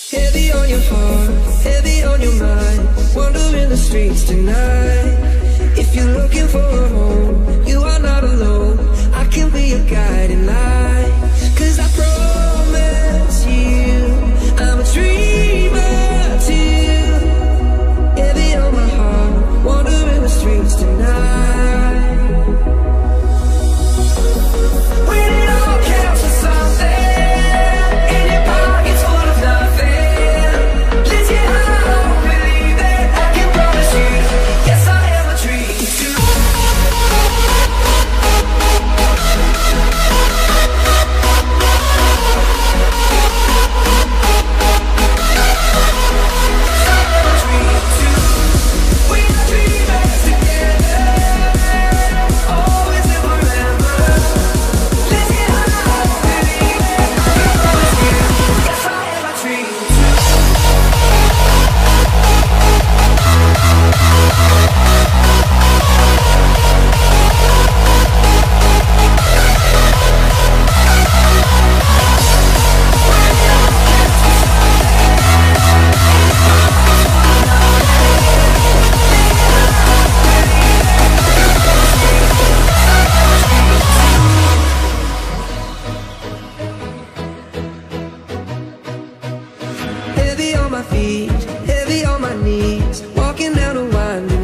Heavy on your heart, heavy on your mind, wandering the streets tonight. If you're looking for a home, you are not alone. I can be your guiding light. 'Cause I promise you, I'm a dreamer too. Heavy on my heart, wandering the streets tonight. When it all counts for something, in your pockets full of nothing. Let's get high, believe it, I can promise you. Yes, I am a dream too. Heavy on my feet, heavy on my knees, walking down a winding